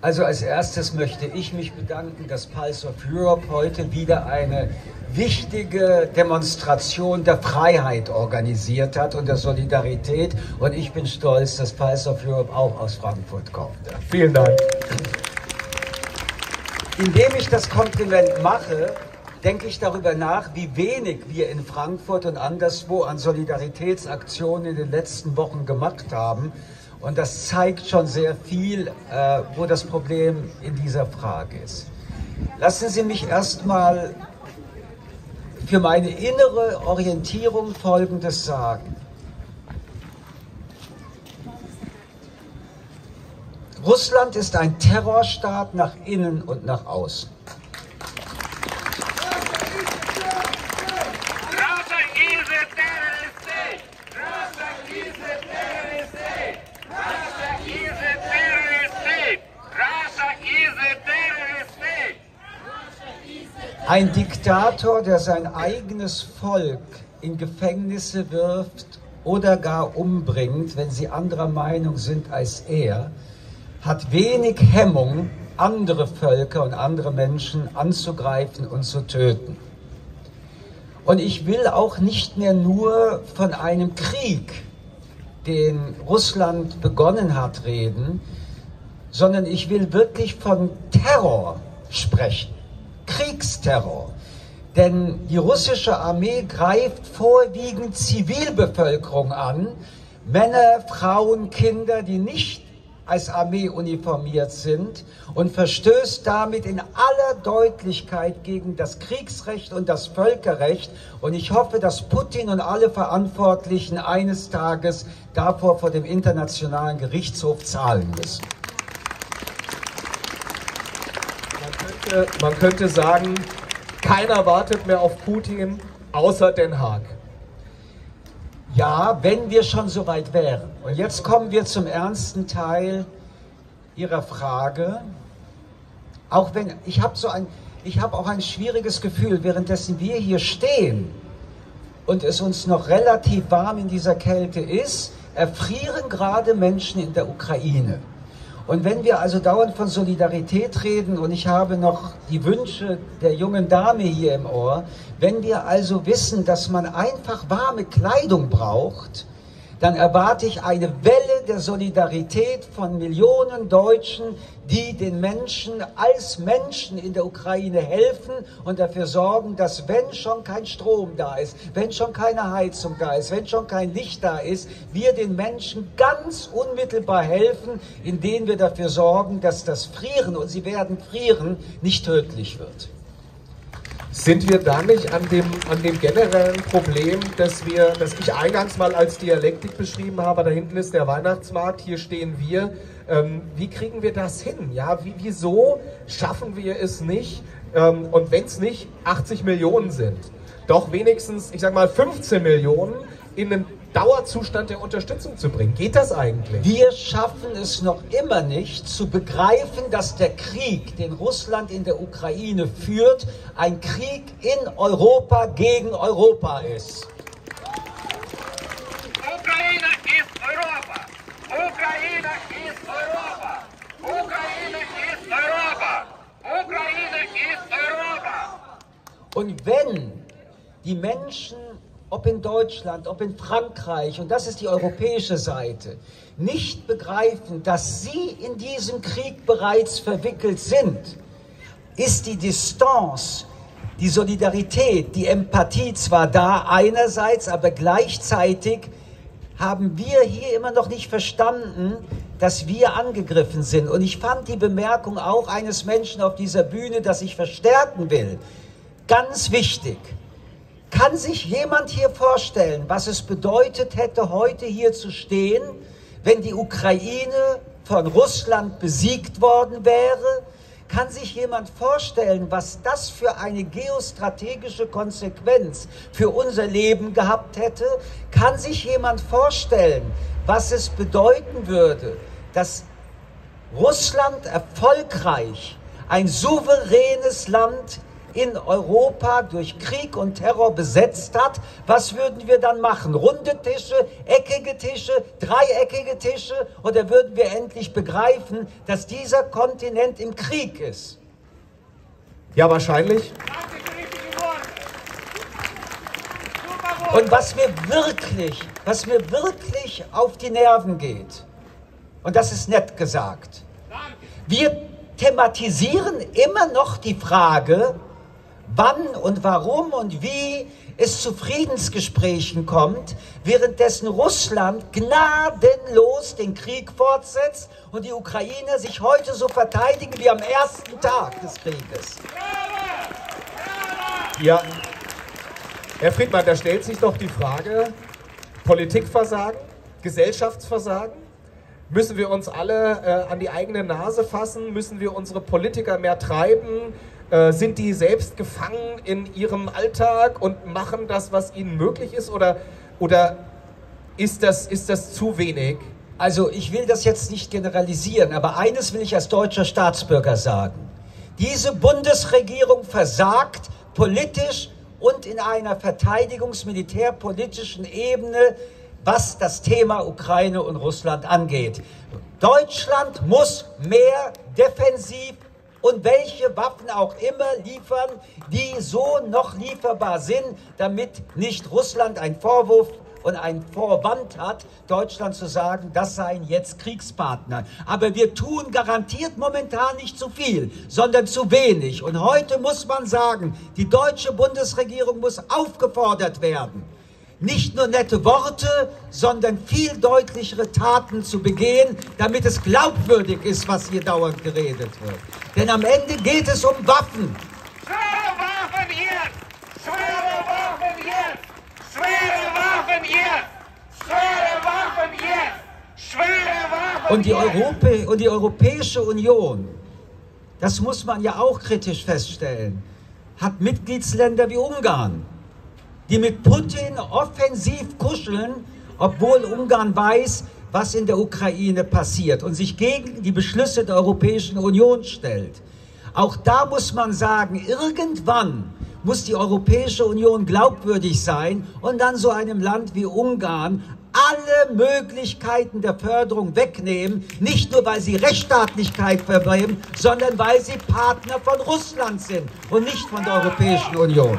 Also als erstes möchte ich mich bedanken, dass Pulse of Europe heute wieder eine wichtige Demonstration der Freiheit organisiert hat und der Solidarität. Und ich bin stolz, dass Pulse of Europe auch aus Frankfurt kommt. Vielen Dank. Indem ich das Kompliment mache, denke ich darüber nach, wie wenig wir in Frankfurt und anderswo an Solidaritätsaktionen in den letzten Wochen gemacht haben. Und das zeigt schon sehr viel, wo das Problem in dieser Frage ist. Lassen Sie mich erstmal für meine innere Orientierung Folgendes sagen. Russland ist ein Terrorstaat nach innen und nach außen. Ein Diktator, der sein eigenes Volk in Gefängnisse wirft oder gar umbringt, wenn sie anderer Meinung sind als er, hat wenig Hemmung, andere Völker und andere Menschen anzugreifen und zu töten. Und ich will auch nicht mehr nur von einem Krieg, den Russland begonnen hat, reden, sondern ich will wirklich von Terror sprechen. Kriegsterror. Denn die russische Armee greift vorwiegend Zivilbevölkerung an, Männer, Frauen, Kinder, die nicht als Armee uniformiert sind und verstößt damit in aller Deutlichkeit gegen das Kriegsrecht und das Völkerrecht. Und ich hoffe, dass Putin und alle Verantwortlichen eines Tages davor vor dem Internationalen Gerichtshof zahlen müssen. Man könnte sagen, keiner wartet mehr auf Putin, außer Den Haag. Ja, wenn wir schon so weit wären. Und jetzt kommen wir zum ernsten Teil Ihrer Frage. Auch wenn ich habe auch ein schwieriges Gefühl, währenddessen wir hier stehen und es uns noch relativ warm in dieser Kälte ist, erfrieren gerade Menschen in der Ukraine. Und wenn wir also dauernd von Solidarität reden, und ich habe noch die Wünsche der jungen Dame hier im Ohr, wenn wir also wissen, dass man einfach warme Kleidung braucht, dann erwarte ich eine Welle der Solidarität von Millionen Deutschen, die den Menschen als Menschen in der Ukraine helfen und dafür sorgen, dass wenn schon kein Strom da ist, wenn schon keine Heizung da ist, wenn schon kein Licht da ist, wir den Menschen ganz unmittelbar helfen, indem wir dafür sorgen, dass das Frieren, und sie werden frieren, nicht tödlich wird. Sind wir da nicht an dem generellen Problem, das ich eingangs mal als Dialektik beschrieben habe? Da hinten ist der Weihnachtsmarkt, hier stehen wir. Wie kriegen wir das hin? Ja, wieso schaffen wir es nicht? Und wenn es nicht 80 Millionen sind, doch wenigstens, ich sag mal, 15 Millionen in einen Dauerzustand der Unterstützung zu bringen. Geht das eigentlich? Wir schaffen es noch immer nicht zu begreifen, dass der Krieg, den Russland in der Ukraine führt, ein Krieg in Europa gegen Europa ist. Ukraine ist Europa! Ukraine ist Europa! Ukraine ist Europa! Ukraine ist Europa! Und wenn die Menschen, ob in Deutschland, ob in Frankreich, und das ist die europäische Seite, nicht begreifen, dass sie in diesem Krieg bereits verwickelt sind, ist die Distanz, die Solidarität, die Empathie zwar da einerseits, aber gleichzeitig haben wir hier immer noch nicht verstanden, dass wir angegriffen sind. Und ich fand die Bemerkung auch eines Menschen auf dieser Bühne, dass ich verstärken will, ganz wichtig. Kann sich jemand hier vorstellen, was es bedeutet hätte, heute hier zu stehen, wenn die Ukraine von Russland besiegt worden wäre? Kann sich jemand vorstellen, was das für eine geostrategische Konsequenz für unser Leben gehabt hätte? Kann sich jemand vorstellen, was es bedeuten würde, dass Russland erfolgreich ein souveränes Land in Europa durch Krieg und Terror besetzt hat, was würden wir dann machen? Runde Tische, eckige Tische, dreieckige Tische? Oder würden wir endlich begreifen, dass dieser Kontinent im Krieg ist? Ja, wahrscheinlich. Und was mir wirklich auf die Nerven geht, und das ist nett gesagt, wir thematisieren immer noch die Frage, wann und warum und wie es zu Friedensgesprächen kommt, währenddessen Russland gnadenlos den Krieg fortsetzt und die Ukrainer sich heute so verteidigen wie am ersten Tag des Krieges. Ja, Herr Friedmann, da stellt sich doch die Frage, Politikversagen, Gesellschaftsversagen? Müssen wir uns alle an die eigene Nase fassen? Müssen wir unsere Politiker mehr treiben? Sind die selbst gefangen in ihrem Alltag und machen das, was ihnen möglich ist? Oder ist das zu wenig? Also ich will das jetzt nicht generalisieren, aber eines will ich als deutscher Staatsbürger sagen. Diese Bundesregierung versagt politisch und in einer verteidigungs-militärpolitischen Ebene, was das Thema Ukraine und Russland angeht. Deutschland muss mehr defensiv und welche Waffen auch immer liefern, die so noch lieferbar sind, damit nicht Russland einen Vorwurf und einen Vorwand hat, Deutschland zu sagen, das seien jetzt Kriegspartner. Aber wir tun garantiert momentan nicht zu viel, sondern zu wenig. Und heute muss man sagen, die deutsche Bundesregierung muss aufgefordert werden, nicht nur nette Worte, sondern viel deutlichere Taten zu begehen, damit es glaubwürdig ist, was hier dauernd geredet wird. Denn am Ende geht es um Waffen. Schwere Waffen jetzt! Schwere Waffen jetzt! Schwere Waffen jetzt! Schwere Waffen jetzt! Schwere Waffen Und die Europäische Union, das muss man ja auch kritisch feststellen, hat Mitgliedsländer wie Ungarn, die mit Putin offensiv kuscheln, obwohl Ungarn weiß, was in der Ukraine passiert und sich gegen die Beschlüsse der Europäischen Union stellt. Auch da muss man sagen, irgendwann muss die Europäische Union glaubwürdig sein und dann so einem Land wie Ungarn alle Möglichkeiten der Förderung wegnehmen, nicht nur weil sie Rechtsstaatlichkeit verbringen, sondern weil sie Partner von Russland sind und nicht von der Europäischen Union.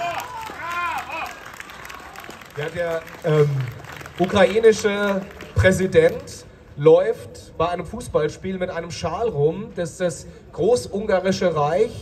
Ja, der ukrainische Präsident läuft bei einem Fußballspiel mit einem Schal rum, das das Großungarische Reich,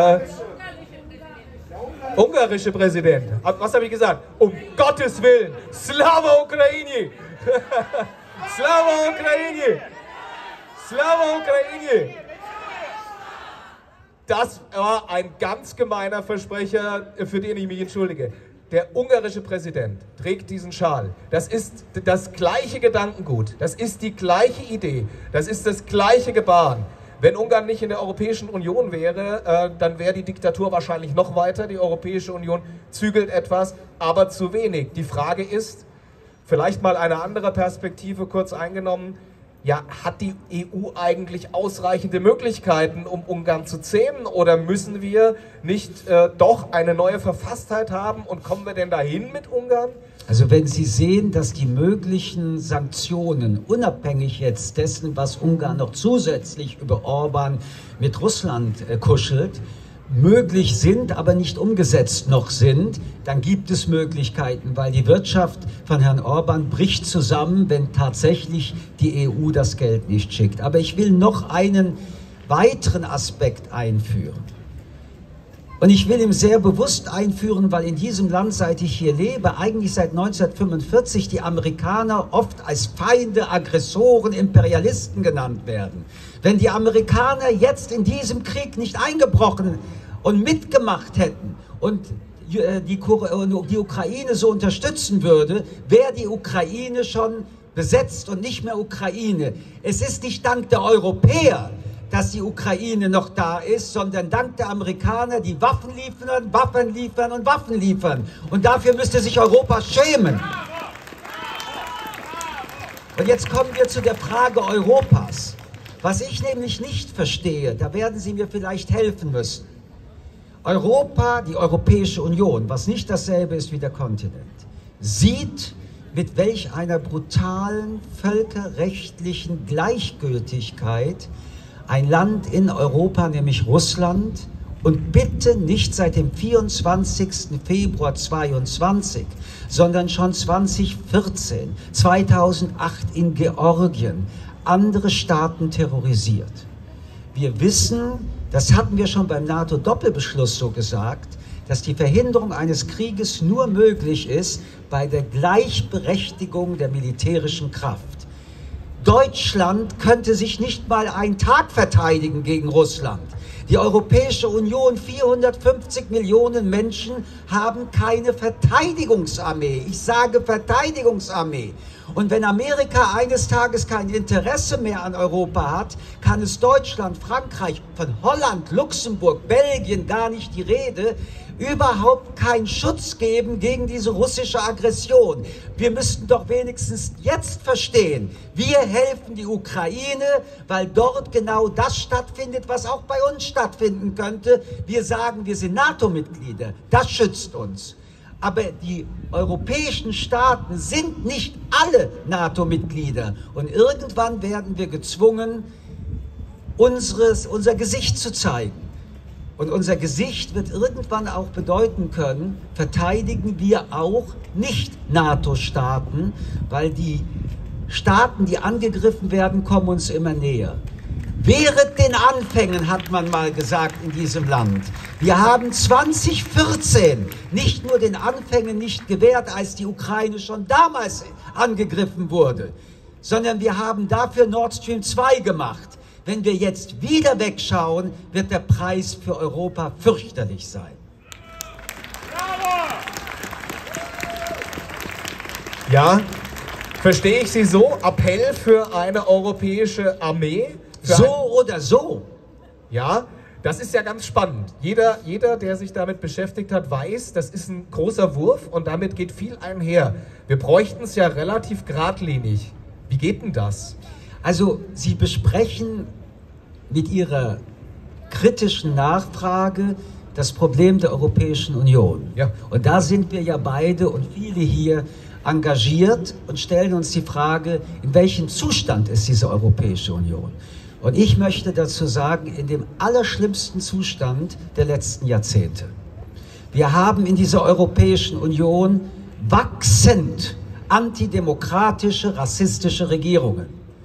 ungarische Präsident, was habe ich gesagt? Um Gottes Willen, Slava Ukraini! Slava Ukraini! Slava Ukraini! Das war ein ganz gemeiner Versprecher, für den ich mich entschuldige. Der ungarische Präsident trägt diesen Schal. Das ist das gleiche Gedankengut, das ist die gleiche Idee, das ist das gleiche Gebaren. Wenn Ungarn nicht in der Europäischen Union wäre, dann wäre die Diktatur wahrscheinlich noch weiter. Die Europäische Union zügelt etwas, aber zu wenig. Die Frage ist, vielleicht mal eine andere Perspektive kurz eingenommen, ja, hat die EU eigentlich ausreichende Möglichkeiten, um Ungarn zu zähmen? Oder müssen wir nicht doch eine neue Verfasstheit haben? Und kommen wir denn dahin mit Ungarn? Also wenn Sie sehen, dass die möglichen Sanktionen, unabhängig jetzt dessen, was Ungarn noch zusätzlich über Orban mit Russland kuschelt, möglich sind, aber nicht umgesetzt noch sind, dann gibt es Möglichkeiten, weil die Wirtschaft von Herrn Orban bricht zusammen, wenn tatsächlich die EU das Geld nicht schickt. Aber ich will noch einen weiteren Aspekt einführen. Und ich will ihn sehr bewusst einführen, weil in diesem Land, seit ich hier lebe, eigentlich seit 1945 die Amerikaner oft als Feinde, Aggressoren, Imperialisten genannt werden. Wenn die Amerikaner jetzt in diesem Krieg nicht eingebrochen und mitgemacht hätten und die Ukraine so unterstützen würde, wäre die Ukraine schon besetzt und nicht mehr Ukraine. Es ist nicht dank der Europäer, dass die Ukraine noch da ist, sondern dank der Amerikaner, die Waffen liefern, Waffen liefern und Waffen liefern. Und dafür müsste sich Europa schämen. Und jetzt kommen wir zu der Frage Europas. Was ich nämlich nicht verstehe, da werden Sie mir vielleicht helfen müssen. Europa, die Europäische Union, was nicht dasselbe ist wie der Kontinent, sieht, mit welch einer brutalen völkerrechtlichen Gleichgültigkeit ein Land in Europa, nämlich Russland, und bitte nicht seit dem 24. Februar 2022, sondern schon 2014, 2008 in Georgien, andere Staaten terrorisiert. Wir wissen, das hatten wir schon beim NATO-Doppelbeschluss so gesagt, dass die Verhinderung eines Krieges nur möglich ist bei der Gleichberechtigung der militärischen Kraft. Deutschland könnte sich nicht mal einen Tag verteidigen gegen Russland. Die Europäische Union, 450 Millionen Menschen, haben keine Verteidigungsarmee. Ich sage Verteidigungsarmee. Und wenn Amerika eines Tages kein Interesse mehr an Europa hat, kann es Deutschland, Frankreich, von Holland, Luxemburg, Belgien gar nicht die Rede, überhaupt keinen Schutz geben gegen diese russische Aggression. Wir müssten doch wenigstens jetzt verstehen, wir helfen die Ukraine, weil dort genau das stattfindet, was auch bei uns stattfinden könnte. Wir sagen, wir sind NATO-Mitglieder, das schützt uns. Aber die europäischen Staaten sind nicht alle NATO-Mitglieder. Und irgendwann werden wir gezwungen, unser Gesicht zu zeigen. Und unser Gesicht wird irgendwann auch bedeuten können, verteidigen wir auch Nicht-NATO-Staaten, weil die Staaten, die angegriffen werden, kommen uns immer näher. Während den Anfängen, hat man mal gesagt in diesem Land. Wir haben 2014 nicht nur den Anfängen nicht gewährt, als die Ukraine schon damals angegriffen wurde, sondern wir haben dafür Nord Stream 2 gemacht. Wenn wir jetzt wieder wegschauen, wird der Preis für Europa fürchterlich sein. Ja, verstehe ich Sie so? Appell für eine europäische Armee? So oder so. Ja, das ist ja ganz spannend. Jeder, der sich damit beschäftigt hat, weiß, das ist ein großer Wurf und damit geht viel einher. Wir bräuchten es ja relativ geradlinig. Wie geht denn das? Also, Sie besprechen mit Ihrer kritischen Nachfrage das Problem der Europäischen Union. Ja. Und da sind wir ja beide und viele hier engagiert und stellen uns die Frage, in welchem Zustand ist diese Europäische Union? Und ich möchte dazu sagen, in dem allerschlimmsten Zustand der letzten Jahrzehnte. Wir haben in dieser Europäischen Union wachsend antidemokratische, rassistische Regierungen.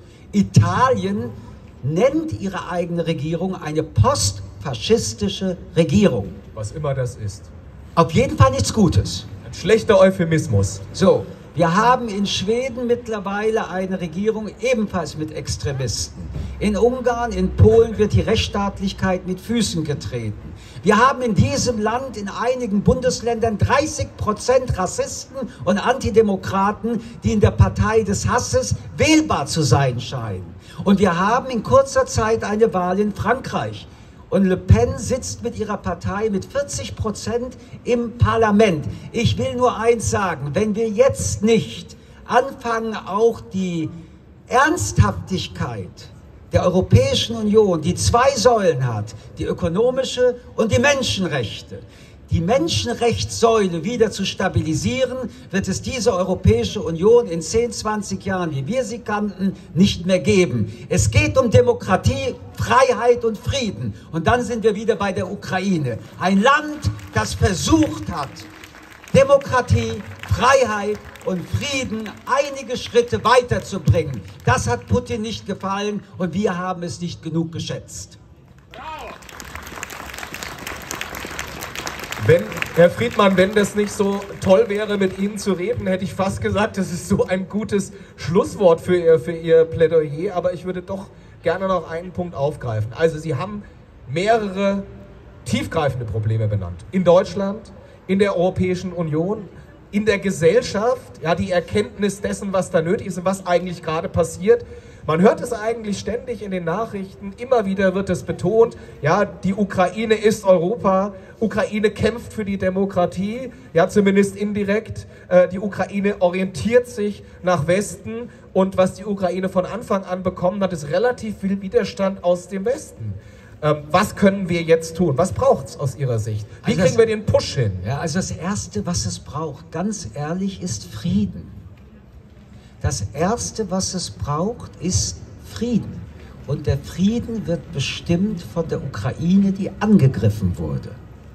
Italien nennt ihre eigene Regierung eine postfaschistische Regierung. Was immer das ist. Auf jeden Fall nichts Gutes. Ein schlechter Euphemismus. So, wir haben in Schweden mittlerweile eine Regierung ebenfalls mit Extremisten. In Ungarn, in Polen wird die Rechtsstaatlichkeit mit Füßen getreten. Wir haben in diesem Land in einigen Bundesländern 30% Rassisten und Antidemokraten, die in der Partei des Hasses wählbar zu sein scheinen. Und wir haben in kurzer Zeit eine Wahl in Frankreich. Und Le Pen sitzt mit ihrer Partei mit 40% im Parlament. Ich will nur eins sagen, wenn wir jetzt nicht anfangen, auch die Ernsthaftigkeit der Europäischen Union, die zwei Säulen hat, die ökonomische und die Menschenrechte, die Menschenrechtssäule wieder zu stabilisieren, wird es diese Europäische Union in 10, 20 Jahren, wie wir sie kannten, nicht mehr geben. Es geht um Demokratie, Freiheit und Frieden. Und dann sind wir wieder bei der Ukraine. Ein Land, das versucht hat, Demokratie, Freiheit und Frieden einige Schritte weiterzubringen. Das hat Putin nicht gefallen und wir haben es nicht genug geschätzt. Herr Friedmann, wenn das nicht so toll wäre, mit Ihnen zu reden, hätte ich fast gesagt, das ist so ein gutes Schlusswort für Ihr Plädoyer, aber ich würde doch gerne noch einen Punkt aufgreifen. Also Sie haben mehrere tiefgreifende Probleme benannt. In Deutschland, in der Europäischen Union, in der Gesellschaft, ja, die Erkenntnis dessen, was da nötig ist und was eigentlich gerade passiert. Man hört es eigentlich ständig in den Nachrichten, immer wieder wird es betont, ja, die Ukraine ist Europa, Ukraine kämpft für die Demokratie, ja, zumindest indirekt, die Ukraine orientiert sich nach Westen und was die Ukraine von Anfang an bekommen hat, ist relativ viel Widerstand aus dem Westen. Was können wir jetzt tun? Was braucht es aus Ihrer Sicht? Wie kriegen wir den Push hin? Ja, also das Erste, was es braucht, ganz ehrlich, ist Frieden. Das Erste, was es braucht, ist Frieden. Und der Frieden wird bestimmt von der Ukraine, die angegriffen wurde.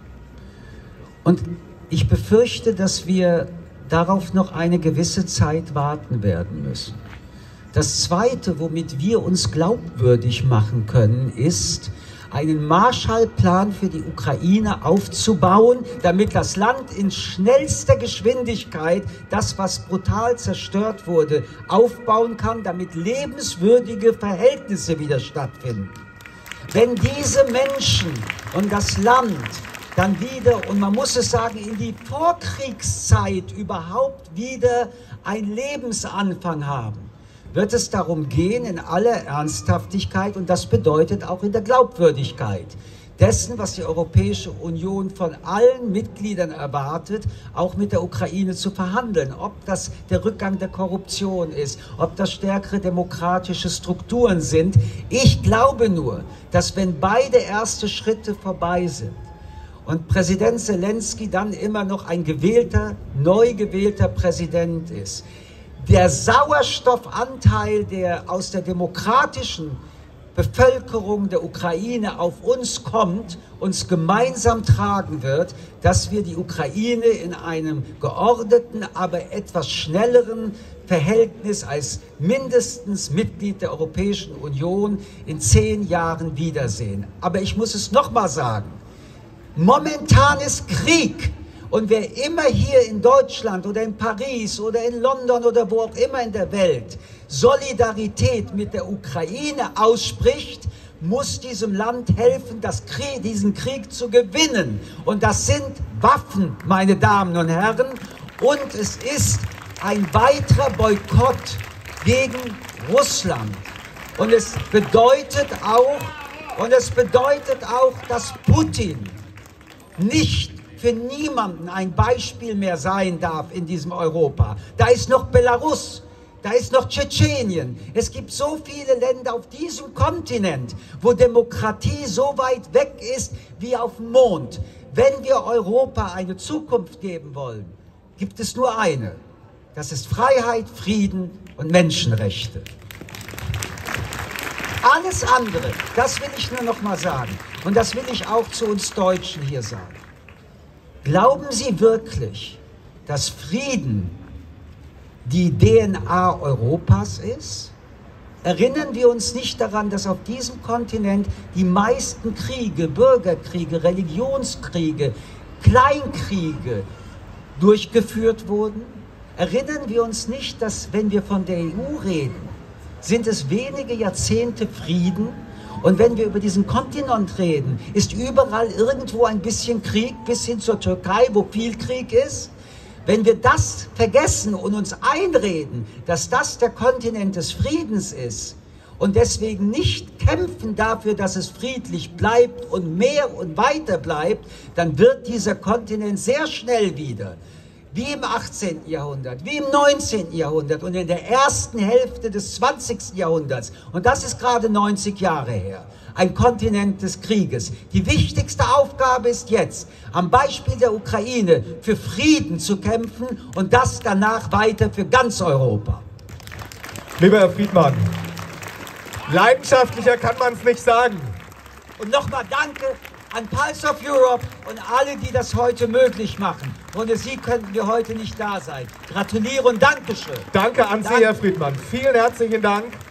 Und ich befürchte, dass wir darauf noch eine gewisse Zeit warten werden müssen. Das Zweite, womit wir uns glaubwürdig machen können, ist, einen Marshallplan für die Ukraine aufzubauen, damit das Land in schnellster Geschwindigkeit das, was brutal zerstört wurde, aufbauen kann, damit lebenswürdige Verhältnisse wieder stattfinden. Wenn diese Menschen und das Land dann wieder, und man muss es sagen, in die Vorkriegszeit überhaupt wieder einen Lebensanfang haben, wird es darum gehen, in aller Ernsthaftigkeit, und das bedeutet auch in der Glaubwürdigkeit dessen, was die Europäische Union von allen Mitgliedern erwartet, auch mit der Ukraine zu verhandeln. Ob das der Rückgang der Korruption ist, ob das stärkere demokratische Strukturen sind. Ich glaube nur, dass wenn beide erste Schritte vorbei sind und Präsident Zelensky dann immer noch ein gewählter, neu gewählter Präsident ist, der Sauerstoffanteil, der aus der demokratischen Bevölkerung der Ukraine auf uns kommt, uns gemeinsam tragen wird, dass wir die Ukraine in einem geordneten, aber etwas schnelleren Verhältnis als mindestens Mitglied der Europäischen Union in 10 Jahren wiedersehen. Aber ich muss es nochmal sagen, momentan ist Krieg. Und wer immer hier in Deutschland oder in Paris oder in London oder wo auch immer in der Welt Solidarität mit der Ukraine ausspricht, muss diesem Land helfen, diesen Krieg zu gewinnen. Und das sind Waffen, meine Damen und Herren. Und es ist ein weiterer Boykott gegen Russland. Und es bedeutet auch, dass Putin nicht für niemanden ein Beispiel mehr sein darf in diesem Europa. Da ist noch Belarus, da ist noch Tschetschenien. Es gibt so viele Länder auf diesem Kontinent, wo Demokratie so weit weg ist wie auf dem Mond. Wenn wir Europa eine Zukunft geben wollen, gibt es nur eine. Das ist Freiheit, Frieden und Menschenrechte. Alles andere, das will ich nur noch mal sagen. Und das will ich auch zu uns Deutschen hier sagen. Glauben Sie wirklich, dass Frieden die DNA Europas ist? Erinnern wir uns nicht daran, dass auf diesem Kontinent die meisten Kriege, Bürgerkriege, Religionskriege, Kleinkriege durchgeführt wurden? Erinnern wir uns nicht, dass, wenn wir von der EU reden, sind es wenige Jahrzehnte Frieden? Und wenn wir über diesen Kontinent reden, ist überall irgendwo ein bisschen Krieg, bis hin zur Türkei, wo viel Krieg ist. Wenn wir das vergessen und uns einreden, dass das der Kontinent des Friedens ist und deswegen nicht kämpfen dafür, dass es friedlich bleibt und mehr und weiter bleibt, dann wird dieser Kontinent sehr schnell wieder, wie im 18. Jahrhundert, wie im 19. Jahrhundert und in der ersten Hälfte des 20. Jahrhunderts, und das ist gerade 90 Jahre her, ein Kontinent des Krieges. Die wichtigste Aufgabe ist jetzt, am Beispiel der Ukraine für Frieden zu kämpfen und das danach weiter für ganz Europa. Lieber Herr Friedmann, leidenschaftlicher kann man es nicht sagen. Und nochmal danke an Pulse of Europe und alle, die das heute möglich machen. Ohne Sie könnten wir heute nicht da sein. Gratuliere und Dankeschön. Danke an Sie, Herr Friedmann. Vielen herzlichen Dank.